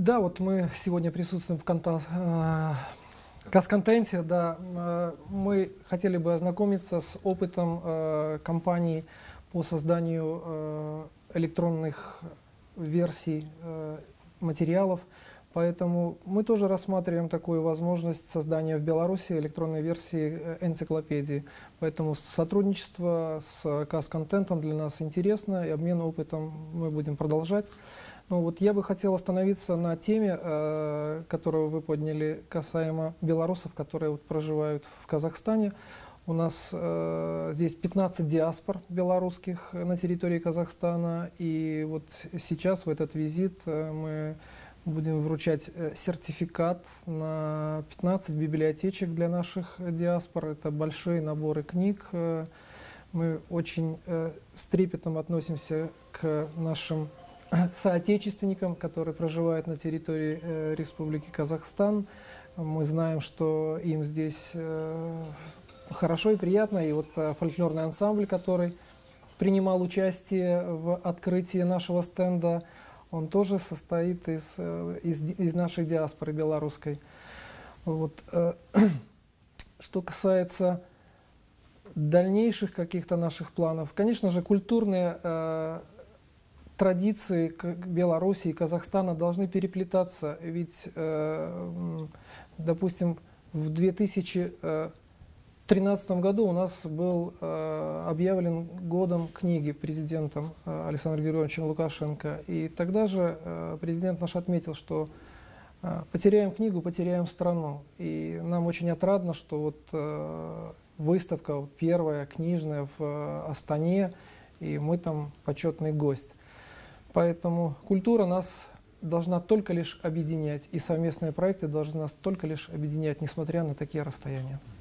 Да, вот мы сегодня присутствуем в Казконтенте. Да, мы хотели бы ознакомиться с опытом компаний по созданию электронных версий материалов. Поэтому мы тоже рассматриваем такую возможность создания в Беларуси электронной версии энциклопедии. Поэтому сотрудничество с Казконтентом для нас интересно, и обмен опытом мы будем продолжать. Ну, вот я бы хотел остановиться на теме, которую вы подняли, касаемо белорусов, которые вот проживают в Казахстане. У нас здесь 15 диаспор белорусских на территории Казахстана, и вот сейчас в этот визит мы будем вручать сертификат на 15 библиотечек для наших диаспор. Это большие наборы книг. Мы очень с трепетом относимся к нашим соотечественникам, которые проживают на территории Республики Казахстан. Мы знаем, что им здесь хорошо и приятно. И вот фольклорный ансамбль, который принимал участие в открытии нашего стенда, он тоже состоит из нашей диаспоры белорусской. Вот. Что касается дальнейших каких-то наших планов, конечно же, культурные традиции Беларуси и Казахстана должны переплетаться. Ведь, допустим, в 2013 году у нас был объявлен годом книги президентом Александром Григорьевичем Лукашенко. И тогда же президент наш отметил, что потеряем книгу, потеряем страну. И нам очень отрадно, что вот выставка первая книжная в Астане, и мы там почетный гость. Поэтому культура нас должна только лишь объединять, и совместные проекты должны нас только лишь объединять, несмотря на такие расстояния.